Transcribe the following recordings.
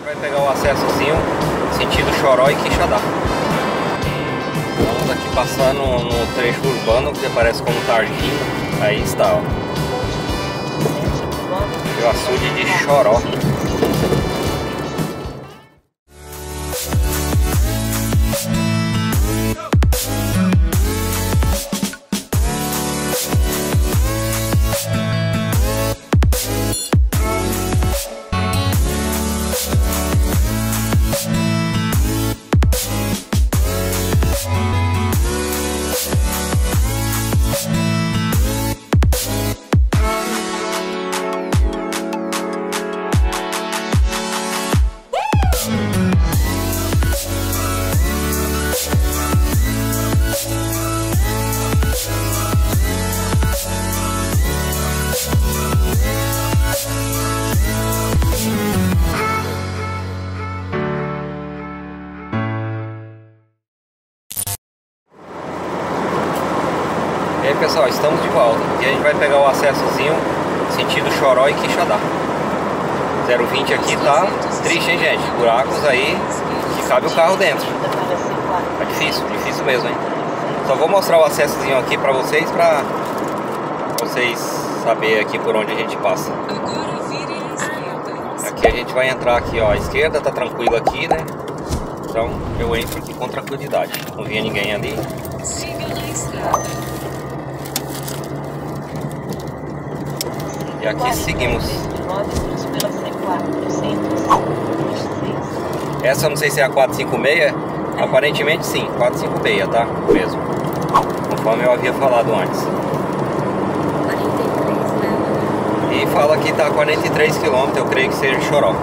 Vai pegar o acessozinho sentido Choró e Quixadá. Estamos aqui passando no trecho urbano que aparece como Targino. Aí está, ó. O açude de Choró. E aí pessoal, estamos de volta e a gente vai pegar o acessozinho sentido Choró e Quixadá. 020 aqui tá triste, hein gente? Buracos aí que cabe o carro dentro. Tá difícil mesmo, hein? Só vou mostrar o acessozinho aqui pra vocês saberem aqui por onde a gente passa. Aqui a gente vai entrar aqui, ó, à esquerda, tá tranquilo aqui, né? Então eu entro aqui com tranquilidade. Não vinha ninguém ali. E aqui seguimos. Essa eu não sei se é a 456. Aparentemente sim, 456, tá? Mesmo. Conforme eu havia falado antes. 43, né? E fala que tá a 43 km, eu creio que seja Choró.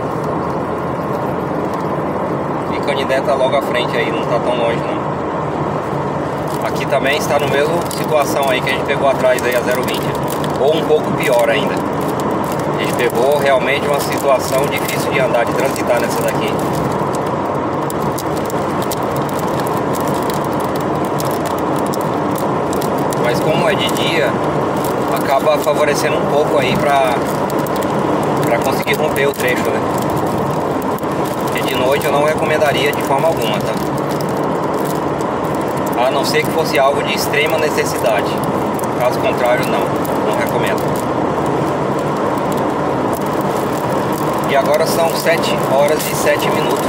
E Canindé tá logo à frente aí, não tá tão longe não. Aqui também está no mesmo situação aí que a gente pegou atrás aí a 020. Ou um pouco pior ainda. A gente pegou realmente uma situação difícil de andar, de transitar nessa daqui. Mas como é de dia, acaba favorecendo um pouco aí pra conseguir romper o trecho, né? Porque de noite eu não recomendaria de forma alguma, tá? A não ser que fosse algo de extrema necessidade. Caso contrário, não recomendo. E agora são 7 horas e 7 minutos.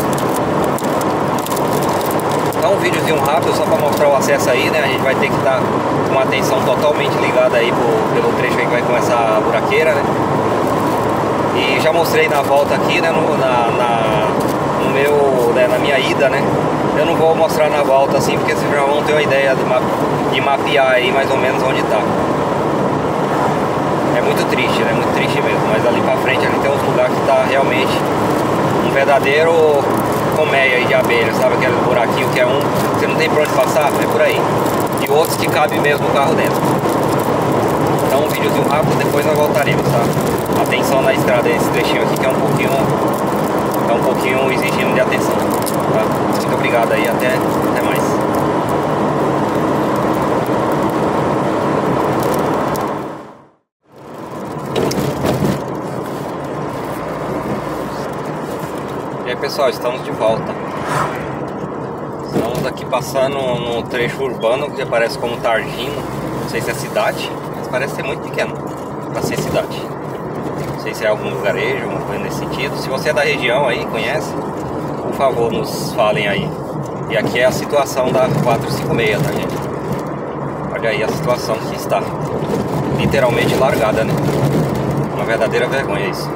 Então um videozinho rápido só para mostrar o acesso aí, né? A gente vai ter que estar com a atenção totalmente ligada aí pelo trecho aí que vai começar a buraqueira, né? E já mostrei na volta aqui, né? Na minha ida, né? Eu não vou mostrar na volta assim, porque vocês já vão ter uma ideia de mapear aí mais ou menos onde tá. É muito triste, né? Muito triste mesmo. Mas ali pra frente ali tem uns lugares que tá realmente um verdadeiro colmeia aí de abelha, sabe? Aquele buraquinho que é você não tem pra onde passar, é por aí. E outros que cabe mesmo o carro dentro. Então um videozinho rápido, depois nós voltaremos, tá? Atenção na estrada, esse trechinho aqui que é um pouquinho exigindo de atenção, tá? Muito obrigado aí, até mais. E aí pessoal, estamos de volta. Estamos aqui passando no trecho urbano que aparece como Targino. Não sei se é cidade, mas parece ser muito pequeno para ser cidade. Não sei se é algum lugarejo, alguma coisa nesse sentido. Se você é da região aí, conhece, por favor nos falem aí. E aqui é a situação da 456, tá gente? Olha aí a situação que está. Literalmente largada, né? Uma verdadeira vergonha isso.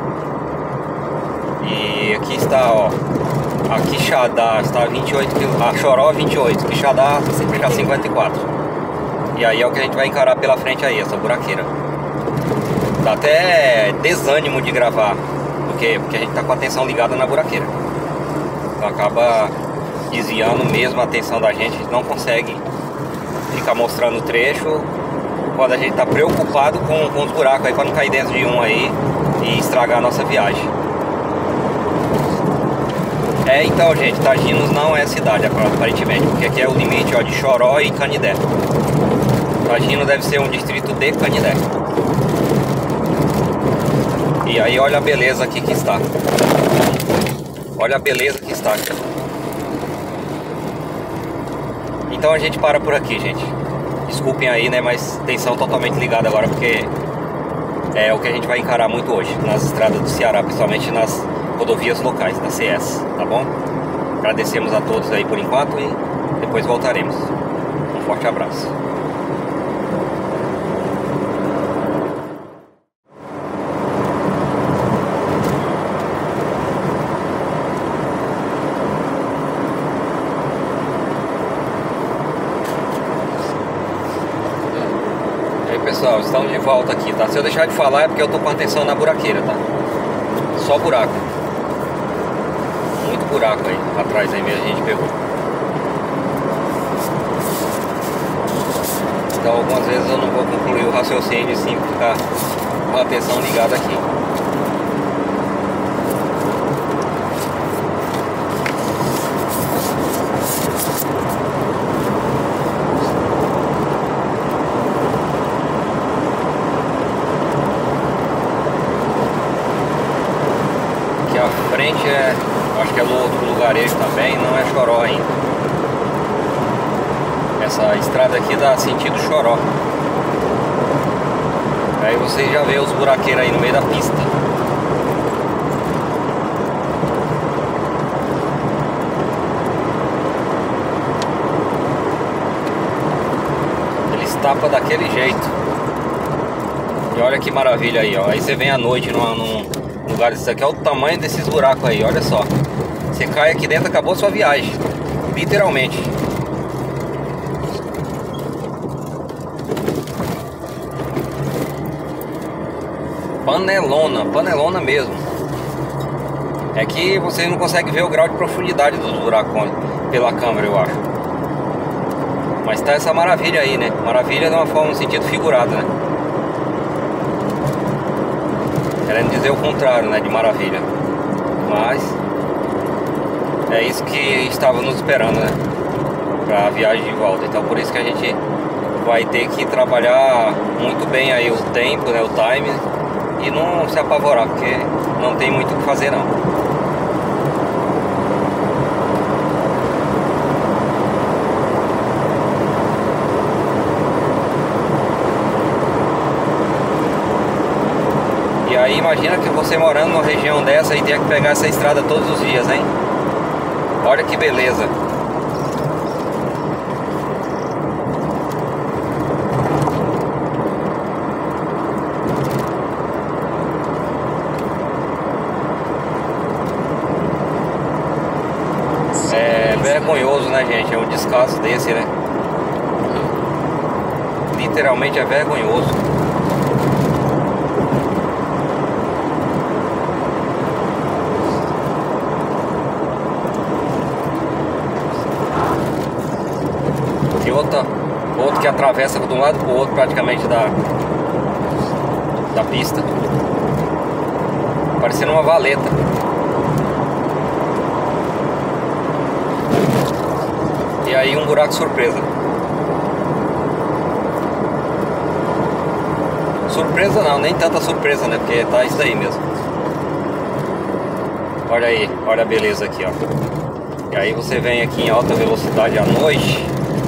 E aqui está, ó, a Quixadá está a 28 km, a Choró 28, Quixadá fica 54. E aí é o que a gente vai encarar pela frente aí, essa buraqueira. Dá até desânimo de gravar, porque a gente tá com a atenção ligada na buraqueira. Então acaba desviando mesmo a atenção da gente, a gente não consegue ficar mostrando o trecho quando a gente tá preocupado com os buracos aí, para não cair dentro de um aí e estragar a nossa viagem. Então gente, Targinos não é cidade aparentemente, porque aqui é o limite, ó, de Choró e Canindé. Targino deve ser um distrito de Canindé. E aí olha a beleza aqui que está. Olha a beleza que está aqui. Então a gente para por aqui, gente. Desculpem aí, né, mas atenção totalmente ligada agora, porque é o que a gente vai encarar muito hoje nas estradas do Ceará, principalmente nas rodovias locais da CS, tá bom? Agradecemos a todos aí por enquanto e depois voltaremos. Um forte abraço. Pessoal, estamos de volta aqui, tá? Se eu deixar de falar é porque eu tô com atenção na buraqueira, tá? Só buraco. Muito buraco aí, atrás aí mesmo a gente pegou. Então algumas vezes eu não vou concluir o raciocínio sim, ficar com a atenção ligada aqui. A frente acho que é no outro lugarejo também, não é Choró ainda. Essa estrada aqui dá sentido Choró. Aí você já vê os buraqueiros aí no meio da pista. Eles tapam daquele jeito. E olha que maravilha aí, ó. Aí você vem à noite num lugar desse aqui, olha o tamanho desses buracos aí, olha só. Você cai aqui dentro, acabou a sua viagem. Literalmente. Panelona, panelona mesmo. É que você não consegue ver o grau de profundidade dos buracos pela câmera, eu acho. Mas tá essa maravilha aí, né? Maravilha de uma forma, no sentido figurado, né? Querendo dizer o contrário, né, de maravilha. Mas é isso que estava nos esperando, né, para a viagem de volta. Então por isso que a gente vai ter que trabalhar muito bem aí o tempo, né, o time, e não se apavorar, porque não tem muito o que fazer não. E aí imagina que você morando numa região dessa e tenha que pegar essa estrada todos os dias, hein? Olha que beleza. É vergonhoso, né, gente? É um descaso desse, né? Literalmente é vergonhoso. Outro que atravessa de um lado para o outro praticamente da pista, parecendo uma valeta. E aí um buraco surpresa. Surpresa não, nem tanta surpresa, né? Porque tá isso aí mesmo. Olha aí, olha a beleza aqui, ó. E aí você vem aqui em alta velocidade à noite,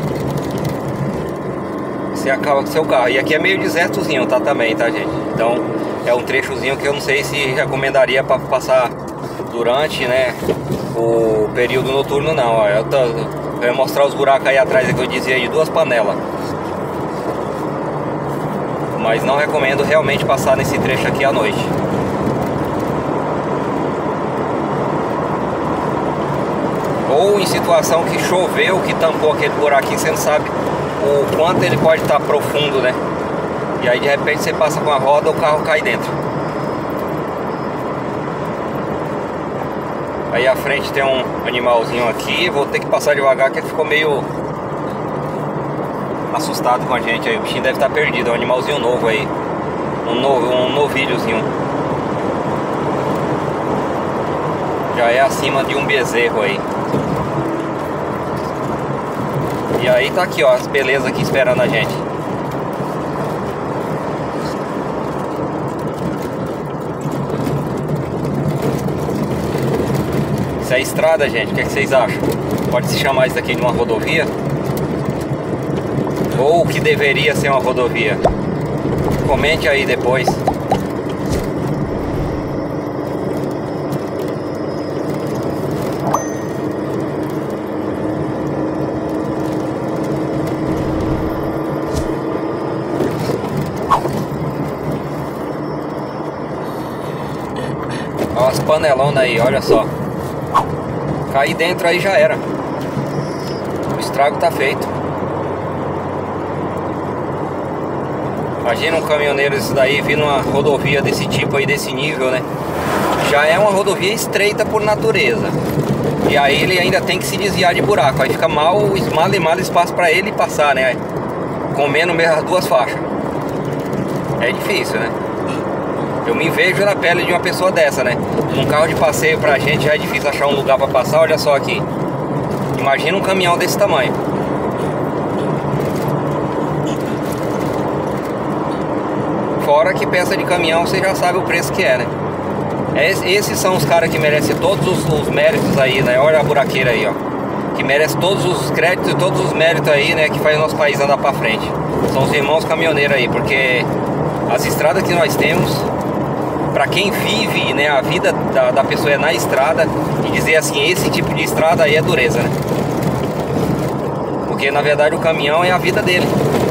você acaba com seu carro. E aqui é meio desertozinho, tá, também, tá, gente? Então é um trechozinho que eu não sei se recomendaria para passar durante, né, o período noturno não, ó. Eu vou mostrar os buracos aí atrás que eu dizia de 2 panelas. Mas não recomendo realmente passar nesse trecho aqui à noite. Ou em situação que choveu, que tampou aquele buraquinho, você não sabe o quanto ele pode estar profundo, né? E aí de repente você passa com a roda, o carro cai dentro. Aí à frente tem um animalzinho aqui, vou ter que passar devagar que ele ficou meio assustado com a gente aí. O bichinho deve estar perdido, é um animalzinho novo aí, um novilhozinho. Já é acima de um bezerro aí. E aí tá aqui, ó, as belezas aqui esperando a gente. Isso é estrada, gente. O que vocês acham? Pode se chamar isso aqui de uma rodovia? Ou que deveria ser uma rodovia? Comente aí depois. Olha as panelonas aí, olha só. Cair dentro aí já era. O estrago tá feito. Imagina um caminhoneiro isso daí vindo uma rodovia desse tipo aí, desse nível, né? Já é uma rodovia estreita por natureza. E aí ele ainda tem que se desviar de buraco. Aí fica mal espaço para ele passar, né? Comendo mesmo as duas faixas. É difícil, né? Eu me vejo na pele de uma pessoa dessa, né? Um carro de passeio pra gente já é difícil achar um lugar pra passar. Olha só aqui. Imagina um caminhão desse tamanho. Fora que peça de caminhão você já sabe o preço que é, né? Esses são os caras que merecem todos os méritos aí, né? Olha a buraqueira aí, ó. Que merece todos os créditos e todos os méritos aí, né? Que faz o nosso país andar pra frente. São os irmãos caminhoneiros aí, porque as estradas que nós temos, pra quem vive, né? A vida da pessoa é na estrada. E dizer assim, esse tipo de estrada aí é dureza, né? Porque na verdade o caminhão é a vida dele.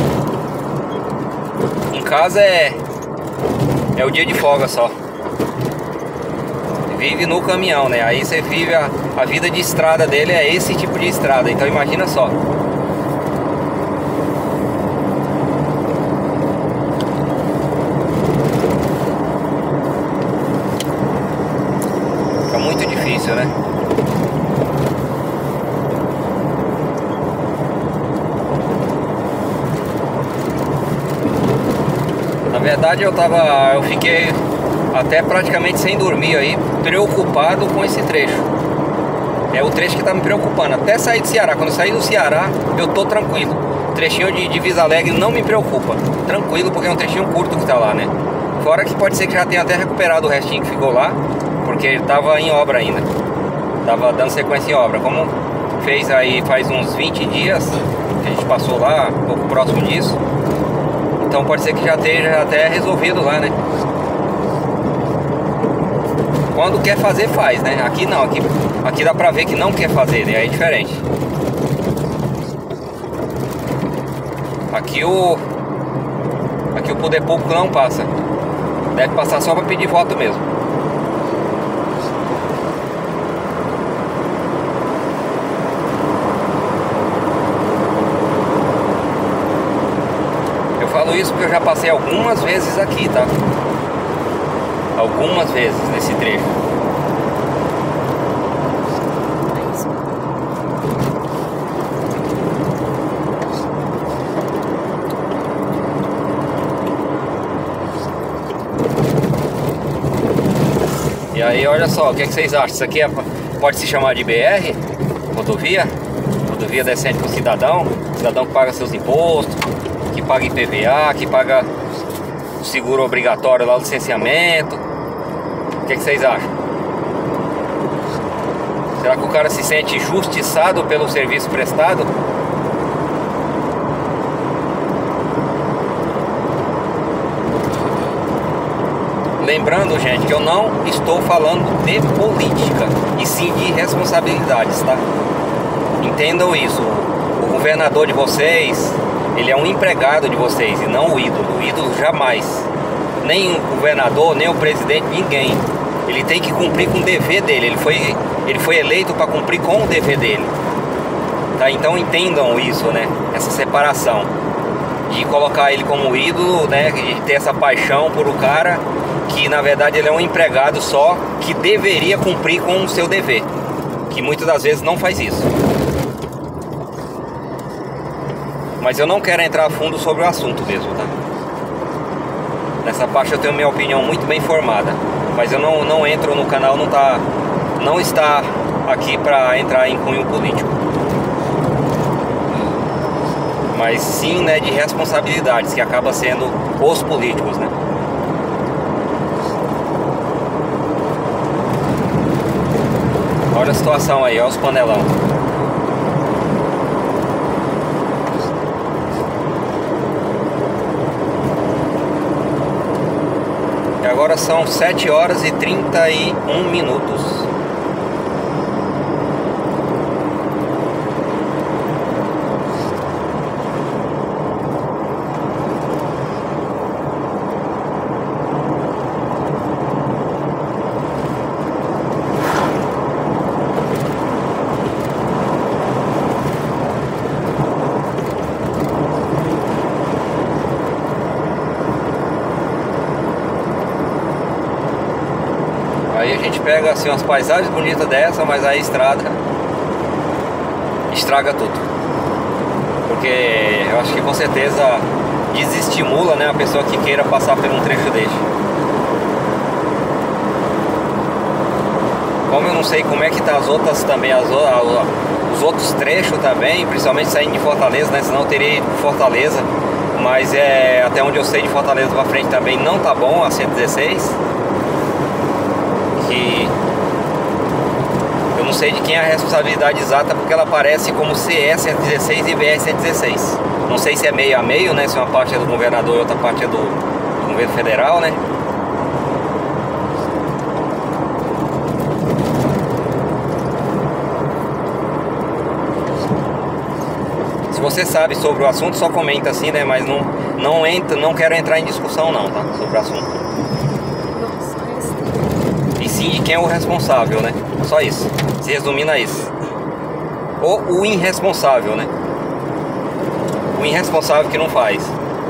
Em casa é o dia de folga só. Vive no caminhão, né? Aí você vive a vida de estrada dele, é esse tipo de estrada. Então imagina só. Fica muito difícil, né? Na verdade eu fiquei até praticamente sem dormir aí, preocupado com esse trecho. É o trecho que tá me preocupando. Até sair do Ceará. Quando eu sair do Ceará, eu tô tranquilo. O trechinho de Divisa Alegre não me preocupa. Tranquilo, porque é um trechinho curto que tá lá, né? Fora que pode ser que já tenha até recuperado o restinho que ficou lá, porque ele tava em obra ainda. Tava dando sequência em obra. Como fez aí faz uns 20 dias que a gente passou lá, um pouco próximo disso. Então pode ser que já esteja até resolvido lá, né? Quando quer fazer, faz, né? Aqui não, aqui dá pra ver que não quer fazer, né? Aí é diferente. Aqui o poder público não passa. Deve passar só pra pedir voto mesmo. Eu falo isso porque eu já passei algumas vezes aqui, tá? Algumas vezes nesse trecho. E aí, olha só, o que vocês acham? Isso aqui pode se chamar de BR? Rodovia? Rodovia decente para o cidadão que paga seus impostos, que paga IPVA, que paga o seguro obrigatório lá, o licenciamento. O que vocês acham? Será que o cara se sente justiçado pelo serviço prestado? Lembrando, gente, que eu não estou falando de política, e sim de responsabilidades, tá? Entendam isso. O governador de vocês, ele é um empregado de vocês e não o ídolo. O ídolo jamais. Nem o governador, nem o presidente, ninguém. Ele tem que cumprir com o dever dele. Ele foi eleito para cumprir com o dever dele. Tá? Então entendam isso, né? Essa separação. De colocar ele como ídolo, né? De ter essa paixão por o cara, que na verdade ele é um empregado só, que deveria cumprir com o seu dever. Que muitas das vezes não faz isso. Mas eu não quero entrar a fundo sobre o assunto mesmo, tá? Nessa parte eu tenho minha opinião muito bem formada. Mas eu não entro no canal, não está aqui para entrar em cunho político. Mas sim, né, de responsabilidades, que acaba sendo os políticos, né? Olha a situação aí, olha os panelão. E agora são 7 horas e 31 minutos. Aí a gente pega assim umas paisagens bonitas dessa, mas aí a estrada estraga tudo. Porque eu acho que com certeza desestimula, né, a pessoa que queira passar por um trecho desse. Como eu não sei como é que tá as outras também, os outros trechos também, principalmente saindo de Fortaleza, né, senão eu teria ido pra Fortaleza. Mas até onde eu sei de Fortaleza pra frente também não tá bom a 116. Que eu não sei de quem é a responsabilidade exata, porque ela aparece como CE 116 e BR 116. Não sei se é meio a meio, né? Se uma parte é do governador e outra parte é do governo federal, né? Se você sabe sobre o assunto, só comenta assim, né? Mas não quero entrar em discussão não, tá? Sobre o assunto. Sim, de quem é o responsável, né? Só isso, se resumindo a isso. Ou o irresponsável, né? O irresponsável que não faz.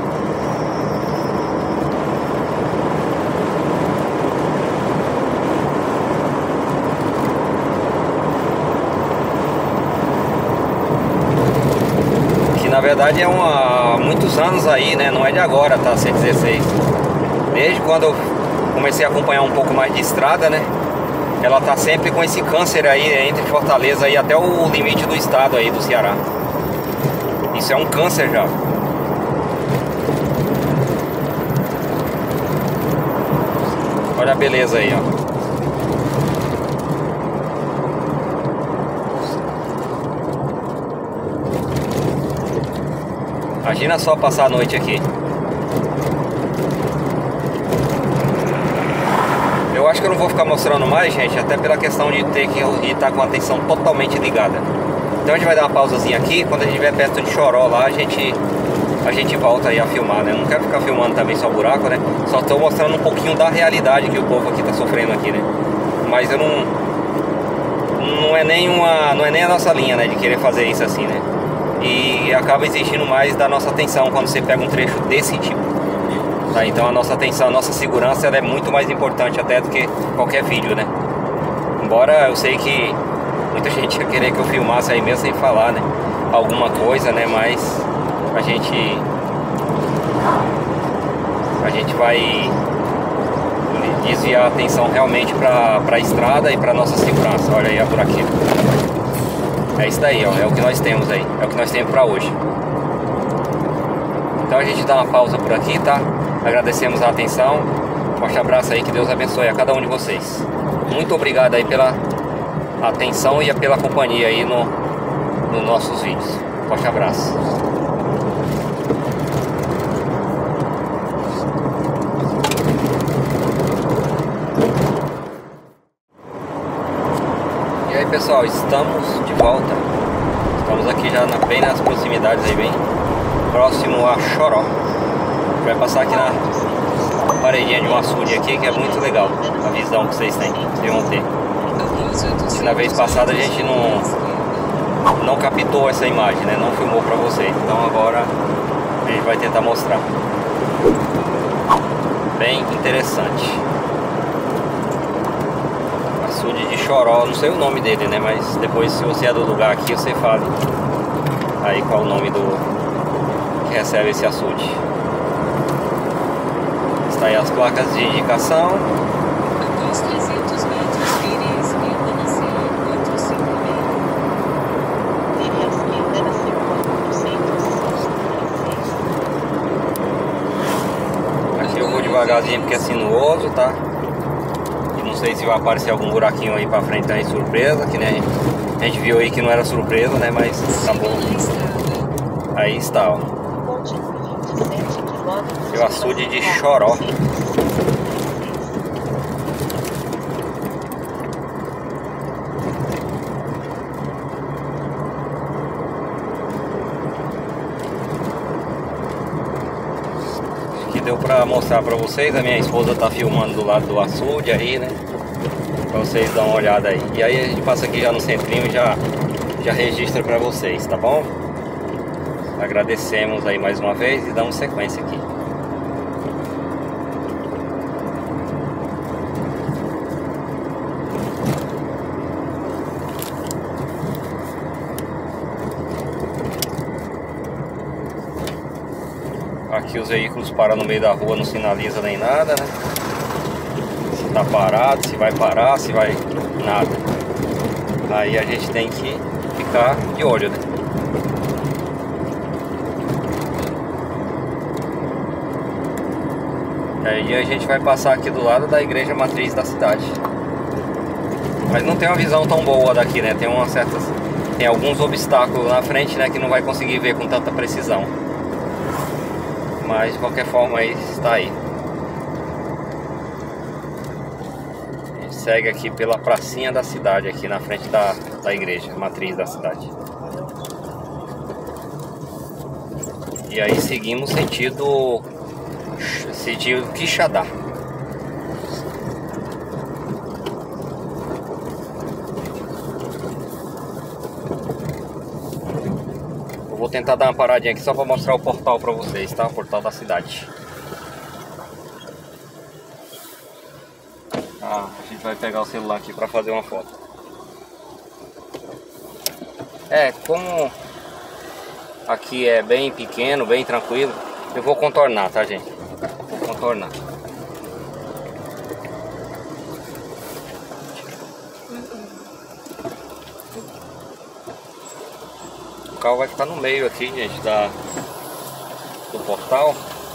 Que na verdade há muitos anos aí, né? Não é de agora, tá? 116. Desde quando eu comecei a acompanhar um pouco mais de estrada, né? Ela tá sempre com esse câncer aí entre Fortaleza e até o limite do estado aí do Ceará. Isso é um câncer já. Olha a beleza aí, ó. Imagina só passar a noite aqui. Eu acho que eu não vou ficar mostrando mais, gente, até pela questão de ter que estar com a atenção totalmente ligada. Então a gente vai dar uma pausazinha aqui. Quando a gente estiver perto de Choró lá, a gente volta aí a filmar, né? Eu não quero ficar filmando também só buraco, né? Só estou mostrando um pouquinho da realidade que o povo aqui está sofrendo aqui, né? Mas eu não é nem a nossa linha, né, de querer fazer isso assim, né? E acaba exigindo mais da nossa atenção quando você pega um trecho desse tipo. Tá, então a nossa atenção, a nossa segurança, ela é muito mais importante até do que qualquer vídeo, né? Embora eu sei que muita gente ia querer que eu filmasse aí mesmo sem falar, né? Alguma coisa, né? Mas a gente vai desviar a atenção realmente para a estrada e para nossa segurança. Olha aí a buraqueira. É isso daí, ó. É o que nós temos aí. É o que nós temos para hoje. Então a gente dá uma pausa por aqui, tá? Agradecemos a atenção. Forte abraço aí, que Deus abençoe a cada um de vocês. Muito obrigado aí pela atenção e pela companhia aí nos nossos vídeos. Forte abraço. E aí, pessoal, estamos de volta. Estamos aqui já bem nas proximidades aí, bem próximo a Choró. A gente vai passar aqui na paredinha de um açude aqui, que é muito legal a visão que vocês têm, vocês vão ter. E na vez passada a gente não captou essa imagem, né? Não filmou pra vocês. Então agora a gente vai tentar mostrar. Bem interessante. Açude de Choró, não sei o nome dele, né? Mas depois, se você é do lugar aqui, você fala aí qual o nome do que recebe esse açude. Está aí as placas de indicação. Após 300 metros, vire à esquerda na CE 456. Vire à esquerda na CE 456. Aqui eu vou devagarzinho porque é sinuoso, tá? E não sei se vai aparecer algum buraquinho aí pra frente aí, surpresa, que nem a gente viu aí que não era surpresa, né? Mas tá bom. Aí está, ó. O açude de Choró. Deu pra mostrar pra vocês. A minha esposa tá filmando do lado do açude aí, né? Pra vocês dar uma olhada aí. E aí a gente passa aqui já no centrinho e já registra pra vocês, tá bom? Agradecemos aí mais uma vez e damos sequência aqui. Aqui os veículos param no meio da rua, não sinaliza nem nada, né? Se tá parado, se vai parar, se vai... nada. Aí a gente tem que ficar de olho, né? Aí a gente vai passar aqui do lado da igreja matriz da cidade. Mas não tem uma visão tão boa daqui, né? Tem alguns obstáculos na frente, né? Que não vai conseguir ver com tanta precisão. Mas de qualquer forma aí está aí. A gente segue aqui pela pracinha da cidade, aqui na frente da igreja matriz da cidade. E aí seguimos sentido Quixadá. Vou tentar dar uma paradinha aqui só para mostrar o portal para vocês, tá? O portal da cidade. A gente vai pegar o celular aqui para fazer uma foto. Como aqui é bem pequeno, bem tranquilo, eu vou contornar, tá, gente? Vou contornar. O carro vai ficar no meio aqui, gente, do portal.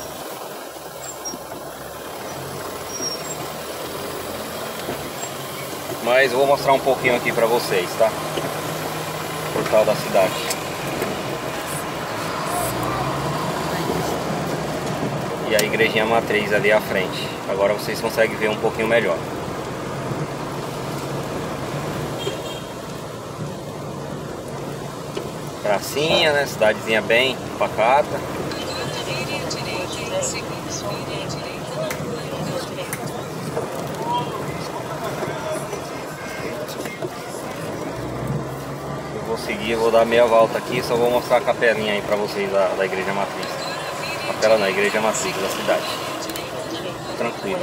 Mas eu vou mostrar um pouquinho aqui pra vocês, tá? Portal da cidade. E a igrejinha matriz ali à frente. Agora vocês conseguem ver um pouquinho melhor. Pracinha, né? Cidadezinha bem pacata. Eu vou seguir, vou dar meia volta aqui. Só vou mostrar a capelinha aí pra vocês da igreja matriz. Capela não, igreja matriz da cidade. Tranquilo.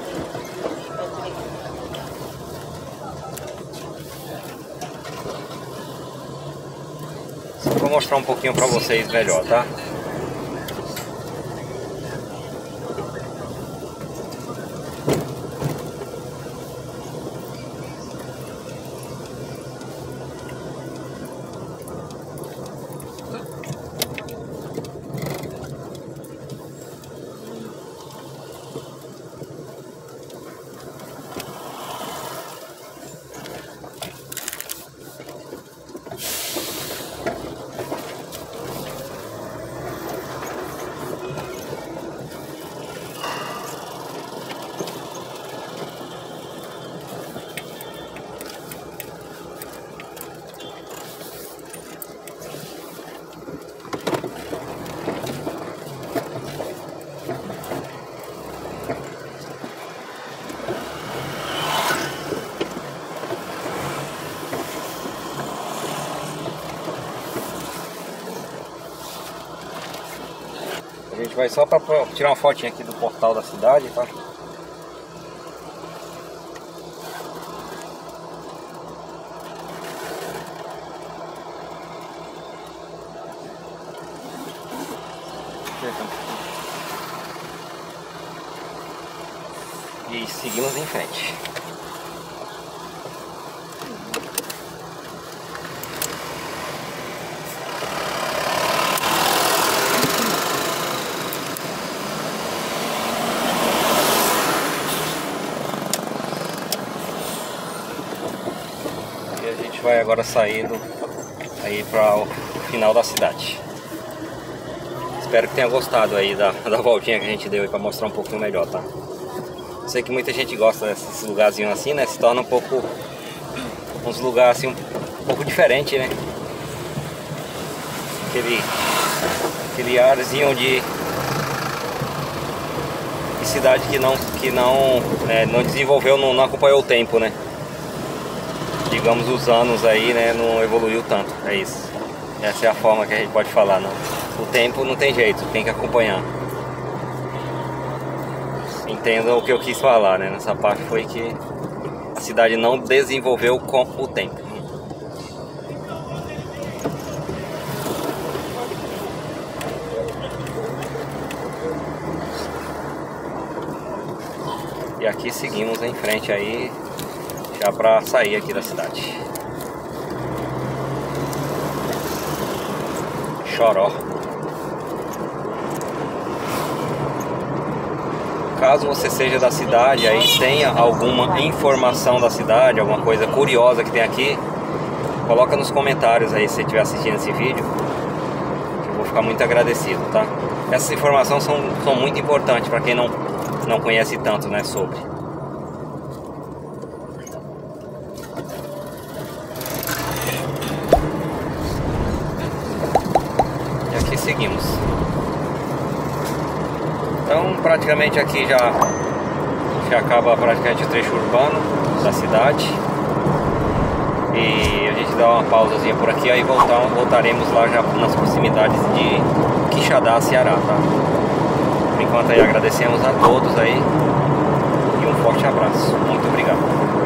Vou mostrar um pouquinho pra vocês melhor, tá? A gente vai só para tirar uma fotinha aqui do portal da cidade, tá? E seguimos em frente. vai agora sair aí para o final da cidade. Espero que tenha gostado aí da voltinha que a gente deu aí para mostrar um pouquinho melhor, tá? Sei que muita gente gosta desses lugarzinhos assim, né? Se torna um pouco... uns lugares assim um pouco diferente, né? Aquele arzinho de cidade que não desenvolveu, não acompanhou o tempo, né? Digamos, os anos aí, né? Não evoluiu tanto, é isso. Essa é a forma que a gente pode falar, não. O tempo não tem jeito, tem que acompanhar. Entendam o que eu quis falar, né? Nessa parte foi que a cidade não desenvolveu com o tempo. E aqui seguimos em frente aí, já para sair aqui da cidade. Choró. Caso você seja da cidade aí, tenha alguma informação da cidade, alguma coisa curiosa que tem aqui, coloca nos comentários aí se você estiver assistindo esse vídeo, que eu vou ficar muito agradecido, tá? Essas informações são muito importantes para quem não conhece tanto, né, sobre. E aqui seguimos. Então praticamente aqui já acaba praticamente o trecho urbano da cidade. E a gente dá uma pausazinha por aqui, aí voltaremos lá já nas proximidades de Quixadá, Ceará, tá? Por enquanto aí agradecemos a todos aí e um forte abraço. Muito obrigado.